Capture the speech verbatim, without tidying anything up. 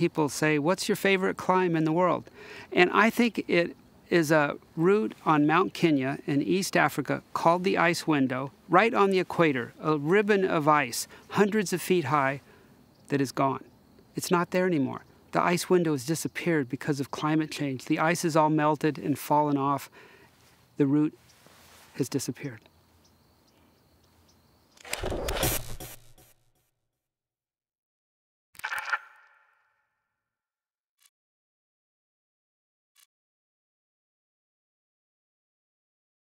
people say, what's your favorite climb in the world? And I think it is a route on Mount Kenya in East Africa called the ice window, right on the equator, a ribbon of ice, hundreds of feet high, that is gone. It's not there anymore. The ice window has disappeared because of climate change. The ice is all melted and fallen off. The route has disappeared.